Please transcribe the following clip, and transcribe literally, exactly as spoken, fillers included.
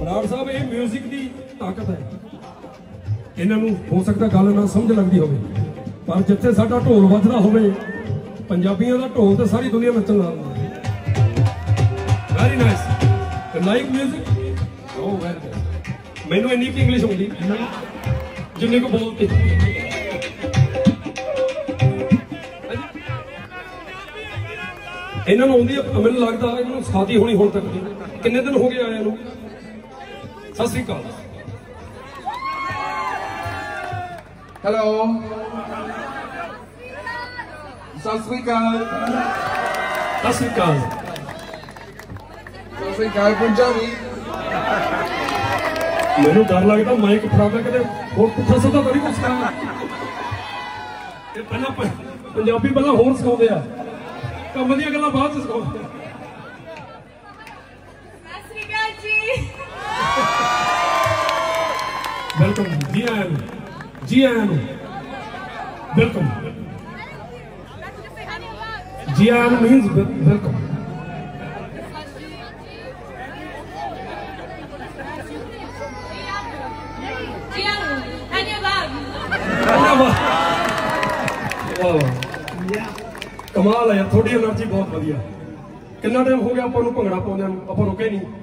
ਬਰਾੜ ਸਾਹਿਬ ਇਹ ਮਿਊਜ਼ਿਕ ਦੀ ਤਾਕਤ ਹੈ। ਇਹਨਾਂ ਨੂੰ ਹੋ ਸਕਦਾ ਗੱਲ ਨਾ ਸਮਝ ਲੱਗਦੀ ਹੋਵੇ, ਪਰ ਜਿੱਥੇ ਸਾਡਾ ਢੋਲ ਵੱਜਦਾ ਹੋਵੇ, ਪੰਜਾਬੀਆਂ ਦਾ ਢੋਲ ਤੇ ਸਾਰੀ ਦੁਨੀਆ ਨੱਚਣ ਲਾ ਦਿੰਦੀ। Very nice. Like music. Oh very good. ਮੈਨੂੰ ਇੰਨੀ ਕੁ ਇੰਗਲਿਸ਼ ਆਉਂਦੀ ਜਿੰਨੀ ਕੁ ਬੋਲਦੀ। ਇਹਨਾਂ ਨੂੰ ਆਉਂਦੀ ਮੈਨੂੰ ਲੱਗਦਾ ਇਹਨਾਂ ਨੂੰ ਸਾਥੀ ਹੋਣੀ ਹੁਣ ਤੱਕ ਦੀ। ਕਿੰਨੇ ਦਿਨ ਹੋ ਗਏ ਆਇਆ ਨੂੰ? ਸਤਿ ਸ੍ਰੀ ਅਕਾਲ। ਹੈਲੋ ਸਤਿ ਸ੍ਰੀ ਅਕਾਲ। ਸਤਿ ਸ੍ਰੀ ਅਕਾਲ। ਸਤਿ ਸ੍ਰੀ ਅਕਾਲ ਪੰਜਾਬੀ। ਮੈਨੂੰ ਡਰ ਲੱਗਦਾ ਮਾਈਕ ਫੜਾਦਾ ਕਿਤੇ ਹੋਰ ਪੁੱਠਾ ਸਿੱਧਾ ਤਾਂ ਨਹੀਂ ਕੁਛ ਕਰਾਂਗਾ। ਇਹ ਪਹਿਲਾਂ ਪੰਜਾਬੀ ਪਹਿਲਾਂ ਹੋਰ ਸਿਖਾਉਂਦੇ ਆ, ਕੰਮ ਦੀਆਂ ਗੱਲਾਂ ਬਾਅਦ ਚ ਸਿਖਾਉਂਦੇ ਆ। ਸਤਿ ਸ੍ਰੀ ਅਕਾਲ ਜੀ। ਵੈਲਕਮ ਜੀ ਆਇਆਂ ਨੂੰ, ਜੀ ਆਇਆਂ ਨੂੰ, ਵੈਲਕਮ। ਜੀ ਆਇਆਂ ਨੂੰ ਮੀਨਸ ਵੈਲਕਮ। ਕਮਾਲ ਹੈ ਯਾਰ, ਤੁਹਾਡੀ એનર્ਜੀ ਬਹੁਤ ਵਧੀਆ। ਕਿੰਨਾ ਟਾਈਮ ਹੋ ਗਿਆ ਆਪਾਂ ਨੂੰ ਭੰਗੜਾ ਪਾਉਂਦਿਆਂ ਨੂੰ? ਆਪਾਂ ਰੁਕੇ ਨਹੀਂ।